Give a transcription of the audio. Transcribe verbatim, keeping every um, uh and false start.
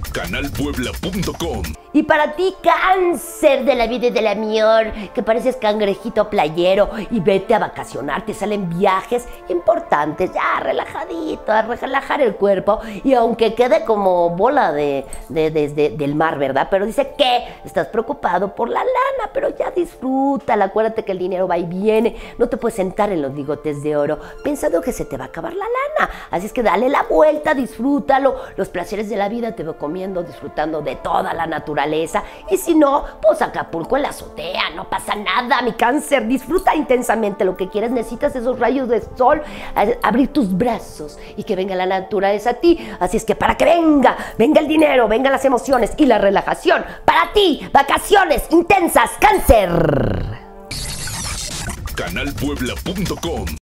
canal puebla punto com. Y para ti, cáncer de la vida y del amor, que pareces cangrejito playero y vete a vacacionar, te salen viajes importantes, ya relajadito, a relajar el cuerpo, y aunque quede como bola de, de, de, de, del mar, ¿verdad? Pero dice que estás preocupado por la lana, pero ya disfrútala, acuérdate que el dinero va y viene, no te puedes sentar en los bigotes de oro pensando que se te va a acabar la lana, así es que dale la vuelta, disfrútalo, los placeres de la vida te veo comiendo, disfrutando de toda la naturaleza. Y si no, pues Acapulco en la azotea, no pasa nada, mi cáncer, disfruta intensamente lo que quieres, necesitas esos rayos de sol, abrir tus brazos y que venga la naturaleza a ti, así es que para que venga, venga el dinero, vengan las emociones y la relajación, para ti, vacaciones intensas, cáncer. canal puebla punto com